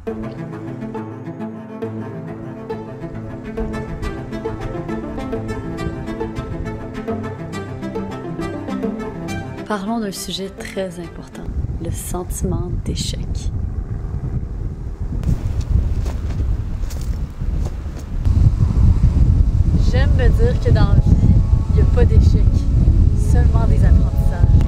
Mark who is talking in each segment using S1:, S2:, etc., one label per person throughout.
S1: Parlons d'un sujet très important, le sentiment d'échec. J'aime me dire que dans la vie, il n'y a pas d'échec, seulement des apprentissages.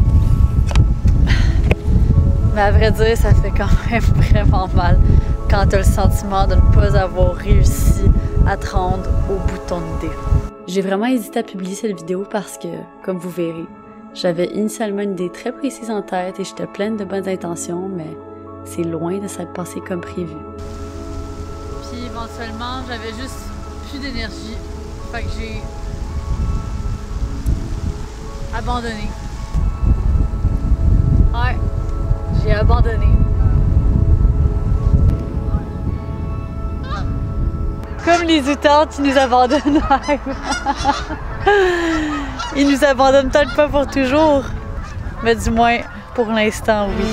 S1: Mais à vrai dire, ça fait quand même vraiment mal quand tu as le sentiment de ne pas avoir réussi à te rendre au bout de ton idée. J'ai vraiment hésité à publier cette vidéo parce que, comme vous verrez, j'avais initialement une idée très précise en tête et j'étais pleine de bonnes intentions, mais c'est loin de s'être passé comme prévu. Puis éventuellement, j'avais juste plus d'énergie, fait que j'ai abandonné. Ouais, j'ai abandonné. Comme les outants qui nous abandonnent. Ils nous abandonnent peut-être pas pour toujours, mais du moins pour l'instant, oui.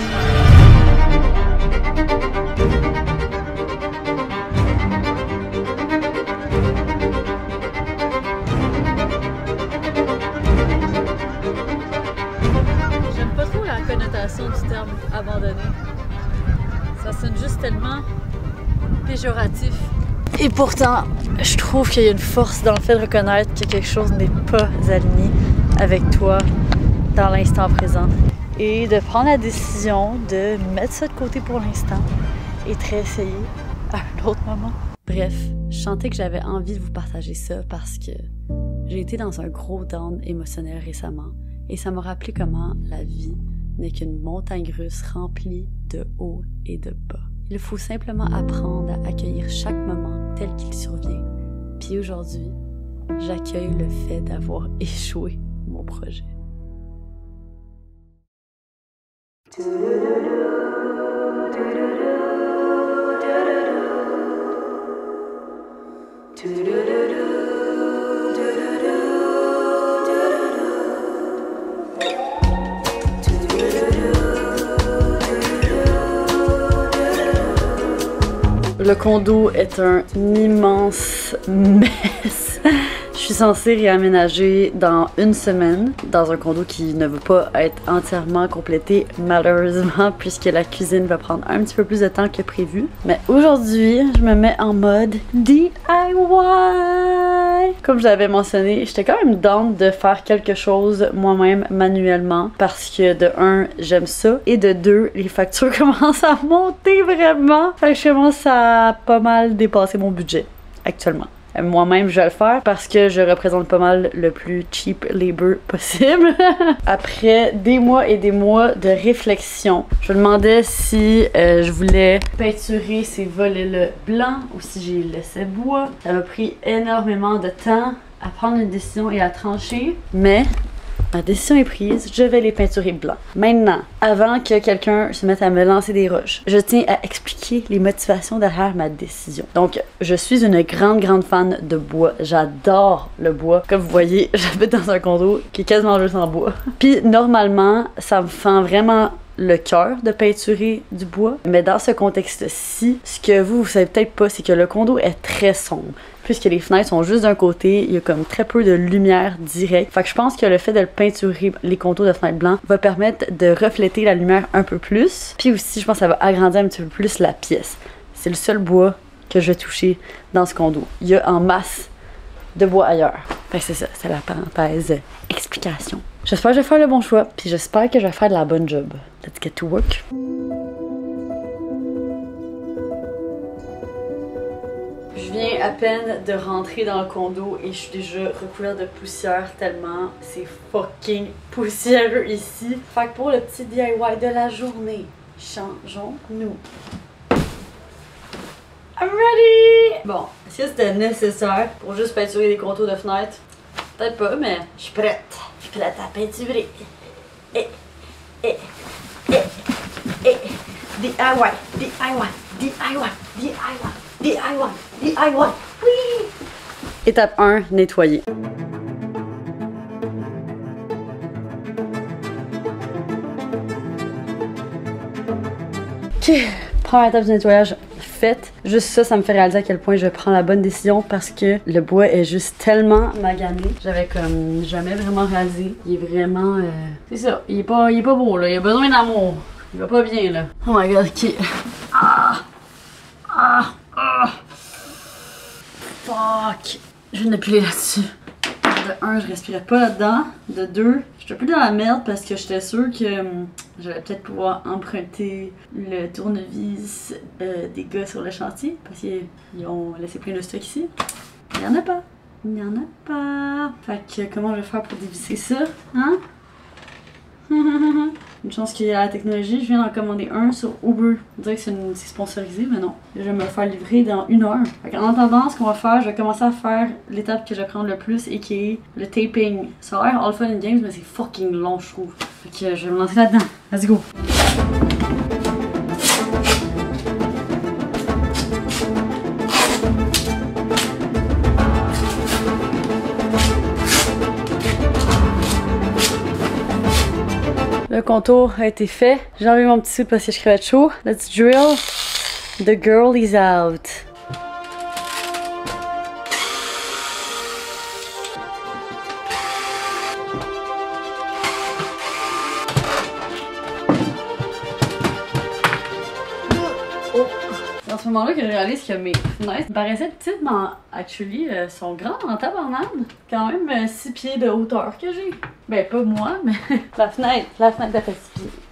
S1: J'aime pas trop la connotation du terme abandonné. Ça sonne juste tellement péjoratif. Et pourtant, je trouve qu'il y a une force dans le fait de reconnaître que quelque chose n'est pas aligné avec toi dans l'instant présent. Et de prendre la décision de mettre ça de côté pour l'instant et de réessayer à un autre moment. Bref, je sentais que j'avais envie de vous partager ça parce que j'ai été dans un gros down émotionnel récemment et ça m'a rappelé comment la vie n'est qu'une montagne russe remplie de hauts et de bas. Il faut simplement apprendre à accueillir chaque moment tel qu'il survient. Puis aujourd'hui, j'accueille le fait d'avoir échoué mon projet. Le condo est un immense mess. Je suis censée réaménager dans une semaine dans un condo qui ne veut pas être entièrement complété malheureusement puisque la cuisine va prendre un petit peu plus de temps que prévu. Mais aujourd'hui, je me mets en mode DIY! Comme je l'avais mentionné, j'étais quand même down de faire quelque chose moi-même manuellement parce que de un, j'aime ça et de deux, les factures commencent à monter vraiment. Fait que je commence à pas mal dépasser mon budget actuellement. Moi-même, je vais le faire parce que je représente pas mal le plus cheap labor possible. Après des mois et des mois de réflexion, je me demandais si je voulais peinturer ces volets-là blancs ou si j'ai laissé bois. Ça m'a pris énormément de temps à prendre une décision et à trancher, mais ma décision est prise, je vais les peinturer blancs. Maintenant, avant que quelqu'un se mette à me lancer des roches, je tiens à expliquer les motivations derrière ma décision. Donc, je suis une grande fan de bois. J'adore le bois. Comme vous voyez, j'habite dans un condo qui est quasiment juste en bois. Puis, normalement, ça me fend vraiment le cœur de peinturer du bois. Mais dans ce contexte-ci, ce que vous savez peut-être pas, c'est que le condo est très sombre. Puisque les fenêtres sont juste d'un côté, il y a comme très peu de lumière directe. Fait que je pense que le fait de le peinturer les contours de fenêtres blancs va permettre de refléter la lumière un peu plus. Puis aussi, je pense que ça va agrandir un petit peu plus la pièce. C'est le seul bois que je vais toucher dans ce condo. Il y a en masse de bois ailleurs. Fait que c'est ça, c'est la parenthèse explication. J'espère que je vais faire le bon choix, puis j'espère que je vais faire de la bonne job. Let's get to work. Je viens à peine de rentrer dans le condo et je suis déjà recouverte de poussière tellement c'est fucking poussiéreux ici. Fait que pour le petit DIY de la journée, changeons-nous. I'm ready! Bon, est-ce que c'était nécessaire pour juste peinturer les contours de fenêtre? Peut-être pas, mais je suis prête. Je suis prête à peinturer. DIY, DIY, DIY, DIY. DIY, DIY, oui! Étape 1, nettoyer. Ok, première étape du nettoyage faite. Juste ça me fait réaliser à quel point je prends la bonne décision parce que le bois est juste tellement magané. J'avais comme jamais vraiment réalisé. Il est vraiment... C'est ça, il est pas beau là, il a besoin d'amour. Il va pas bien là. Oh my god, ok. Fuck. Je viens d'appuyer là-dessus. De 1, je respirais pas là-dedans. De 2, j'étais un peu dans la merde parce que j'étais sûre que j'allais peut-être pouvoir emprunter le tournevis des gars sur le chantier parce qu'ils ont laissé plein de stock ici. Il y en a pas. Il n'y en a pas. Fait que comment je vais faire pour dévisser ça? Hein? Une chance qu'il y a la technologie. Je viens d'en commander un sur Uber. On dirait que c'est sponsorisé, mais non. Je vais me le faire livrer dans 1 heure. En attendant, ce qu'on va faire, je vais commencer à faire l'étape que je vais prendre le plus et qui est le taping. Ça a l'air all fun and games, mais c'est fucking long, je trouve. Fait que je vais me lancer là-dedans. Let's go! Le contour a été fait. J'ai enlevé mon petit soude parce que je crevais de chaud. Let's drill. The girl is out. C'est à ce moment-là que je réalise que mes fenêtres paraissaient petites, mais actually sont grandes en tabarnane. Quand même 6 pieds de hauteur que j'ai. Ben pas moi, mais la fenêtre a fait 6 pieds.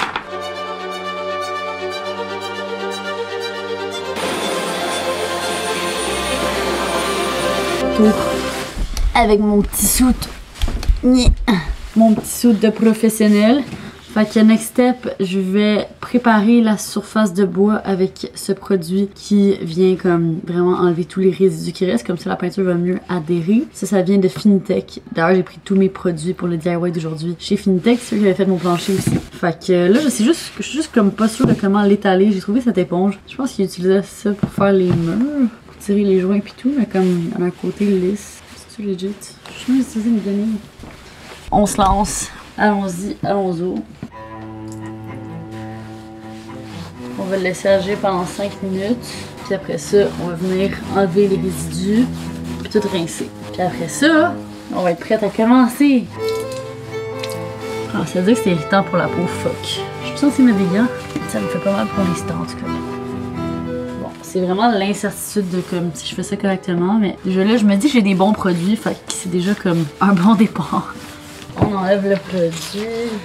S1: Tout. Avec mon petit soute. Mon petit soute de professionnel. Fait que next step, je vais préparer la surface de bois avec ce produit qui vient comme vraiment enlever tous les résidus qui restent, comme ça la peinture va mieux adhérer. Ça vient de Finitech. D'ailleurs, j'ai pris tous mes produits pour le DIY d'aujourd'hui chez Finitech, c'est eux qui avaient fait mon plancher aussi. Fait que là, je suis juste comme pas sûre de comment l'étaler. J'ai trouvé cette éponge. Je pense qu'ils utilisaient ça pour faire les murs, pour tirer les joints et tout, mais comme il y en a un côté lisse. C'est-tu legit? Je suis même utilisé une guenille. On se lance. Allons-y, allons-y. On va le laisser agir pendant 5 minutes. Puis après ça, on va venir enlever les résidus. Puis tout rincer. Puis après ça, on va être prête à commencer. Ah, ça veut dire que c'est irritant pour la peau, fuck. Je suis censée mettre des gants. Ça me fait pas mal pour l'instant, en tout cas. Bon, c'est vraiment l'incertitude de comme si je fais ça correctement. Mais déjà là, je me dis que j'ai des bons produits. Fait que c'est déjà comme un bon départ. On enlève le produit.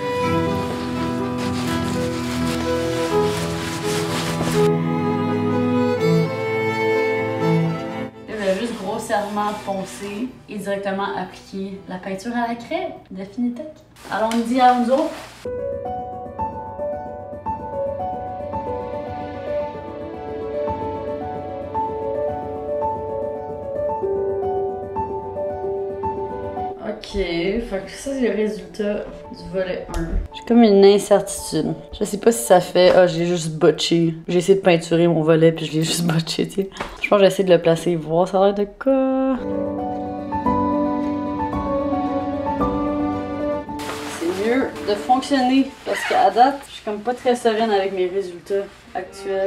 S1: Je vais juste grossièrement poncer et directement appliquer la peinture à la craie de Finitech. Allons-y, allons-y. Ok, fait que ça c'est le résultat du volet 1. J'ai comme une incertitude. Je sais pas si ça fait... Ah, j'ai juste botché. J'ai essayé de peinturer mon volet puis je l'ai juste botché, tu sais. Je pense que j'ai essayé de le placer et voir ça a l'air de quoi. C'est mieux de fonctionner parce qu'à date, je suis comme pas très sereine avec mes résultats actuels.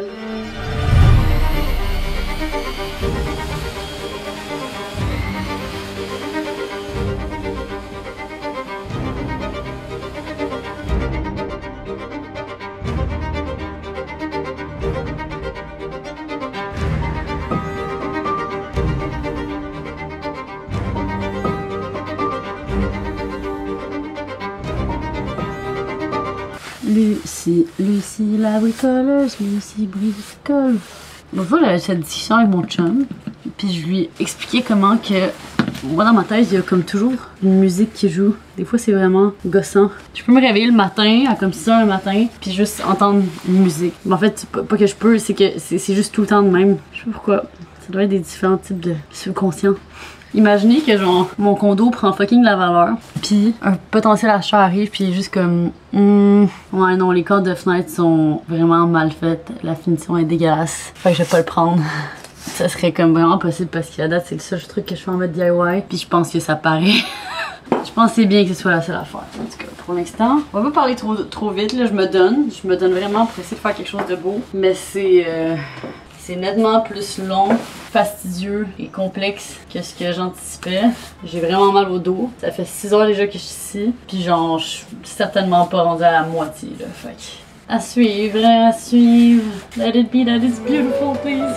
S1: Lucie la bricoleuse, Lucie bricole. L'autre fois, j'avais cette discussion avec mon chum, puis je lui ai expliqué comment que moi dans ma tête, il y a comme toujours une musique qui joue. Des fois, c'est vraiment gossant. Je peux me réveiller le matin, à comme 6 h le matin, puis juste entendre une musique. Mais en fait, pas que je peux, c'est que c'est juste tout le temps de même. Je sais pas pourquoi. Ça doit être des différents types de subconscients. Imaginez que genre mon condo prend fucking la valeur, puis un potentiel acheteur arrive, puis juste comme ouais non, les cordes de fenêtre sont vraiment mal faites, la finition est dégueulasse, fait que je vais pas le prendre. Ça serait comme vraiment possible parce qu'à date c'est le seul truc que je fais en mode DIY, puis je pense que ça paraît. Je pense que c'est bien que ce soit la seule affaire. En tout cas, pour l'instant, on va pas parler trop vite, là, je me donne vraiment pour essayer de faire quelque chose de beau, mais c'est C'est nettement plus long, fastidieux et complexe que ce que j'anticipais. J'ai vraiment mal au dos. Ça fait 6 heures déjà que je suis ici. Puis genre, je suis certainement pas rendue à la moitié là. Fait que... à suivre, à suivre. Let it be that it's beautiful, please.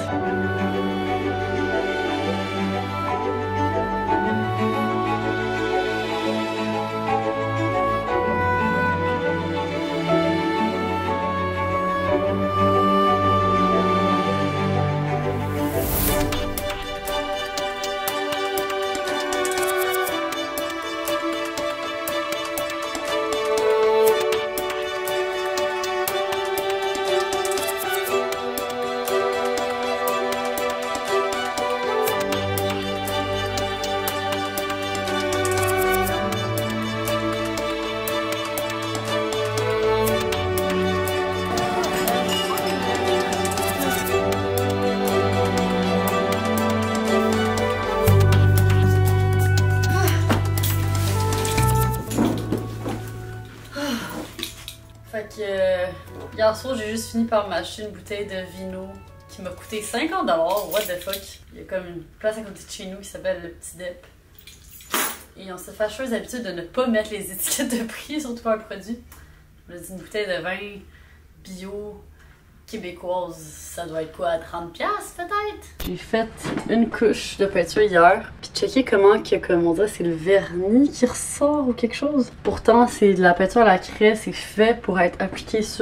S1: Fait que hier soir, j'ai juste fini par m'acheter une bouteille de vino qui m'a coûté 50$. What the fuck? Il y a comme une place à côté de chez nous qui s'appelle le Petit Dep. Et ils ont cette fâcheuse habitude de ne pas mettre les étiquettes de prix sur tout un produit. Je me dis, une bouteille de vin bio québécoise, ça doit être quoi, à 30$ peut-être? J'ai fait une couche de peinture hier, puis checker comment que, comme on dirait, c'est le vernis qui ressort ou quelque chose. Pourtant, c'est de la peinture à la craie, c'est fait pour être appliqué sur...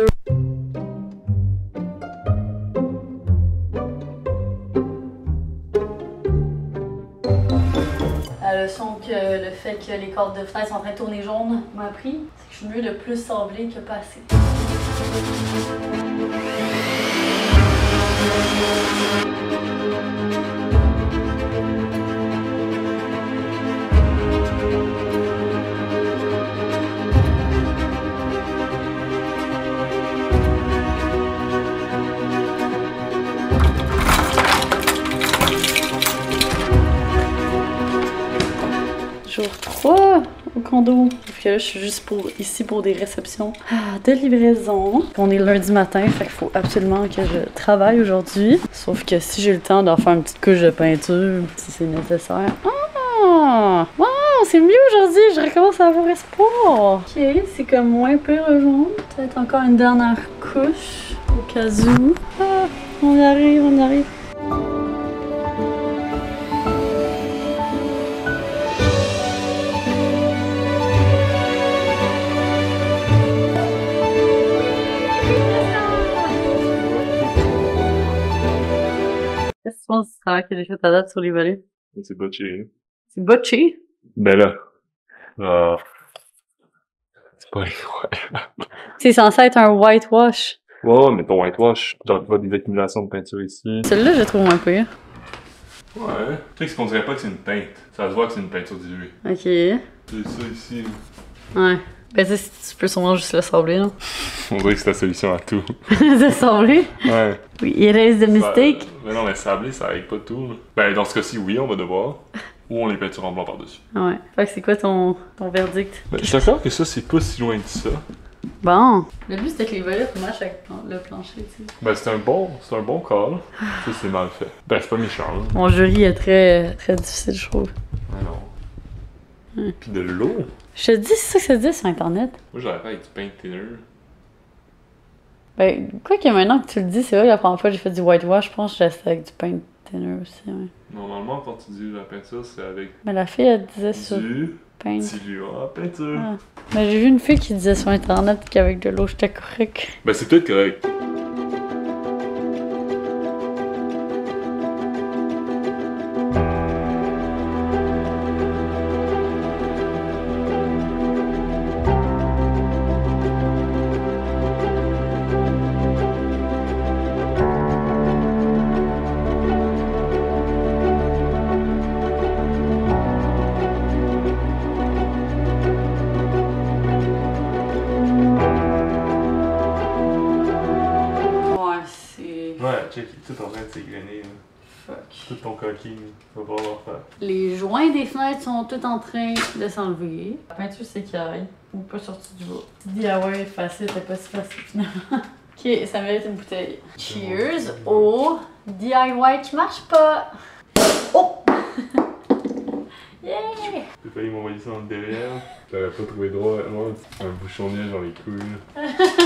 S1: La leçon que le fait que les cordes de fenêtre sont en train de tourner jaune m'a appris, c'est que je suis mieux de plus sabler que pas assez. Jour 3 au condo. Sauf que là, je suis juste ici pour des réceptions de livraison. On est lundi matin, fait qu'il faut absolument que je travaille aujourd'hui. Sauf que si j'ai le temps d'en faire une petite couche de peinture, si c'est nécessaire. Ah! Wow! C'est mieux aujourd'hui! Je recommence à avoir espoir! Ok, c'est comme moins pire jaune. Peut-être encore une dernière couche au cas où. Ah! On y arrive, on y arrive. Qu'est-ce que tu penses du travail que j'ai fait à date sur les volets?
S2: C'est botché.
S1: C'est botché?
S2: Ben là. C'est pas incroyable.
S1: C'est censé être un whitewash.
S2: Ouais, mais ton whitewash, genre, tu vois des accumulations de peinture ici.
S1: Celui-là, je le trouve moins pire.
S2: Ouais. Tu sais ce qu'on dirait pas que c'est une teinte. Ça se voit que c'est une peinture diluée.
S1: Ok.
S2: C'est ça ici.
S1: Ouais. Ben ça, tu peux sûrement juste le sabler, non?
S2: On dirait que c'est la solution à tout.
S1: Le sabler?
S2: Ouais.
S1: Oui, erase the mistake.
S2: Mais non, mais sabler, ça règle pas tout, là. Ben, dans ce cas-ci, oui, on va devoir. Ou on les peinture en blanc par-dessus.
S1: Ouais. Fait que c'est quoi ton verdict?
S2: Ben, je suis d'accord que ça, c'est pas si loin de ça.
S1: Bon. Le but, c'était que les volets matchent avec le plancher, tu sais.
S2: Ben, c'est un bon call. Ça, c'est mal fait. Ben, c'est pas méchant, là.
S1: Mon jury est très, très difficile, je trouve.
S2: Ah non. Pis de l'eau.
S1: Je te dis, c'est ça que ça dit sur Internet.
S2: Moi, j'aurais fait avec du paint thinner.
S1: Ben, quoi que maintenant que tu le dis, c'est vrai, la première fois que j'ai fait du whitewash, je pense que j'ai resté avec du paint thinner aussi, ouais.
S2: Normalement, quand tu dis la peinture, c'est avec
S1: Mais la fille, elle disait sur
S2: du
S1: paint.
S2: diluant à peinture.
S1: Ah. Mais j'ai vu une fille qui disait sur Internet qu'avec de l'eau, j'étais correct.
S2: Ben, c'est peut-être correct. Check, tout en train de s'égrener.
S1: Fuck.
S2: Tout ton coquille, va pas avoir faire.
S1: Les joints des fenêtres sont tous en train de s'enlever. La peinture s'écaille ou pas sortie du bas. DIY facile, c'est pas si facile finalement. Ok, ça mérite une bouteille. Cheers au DIY qui marche pas. Oh! Yeah!
S2: T'as failli m'envoyer ça en derrière. T'aurais pas trouvé droit, moi, un bouchon de neige dans les couilles.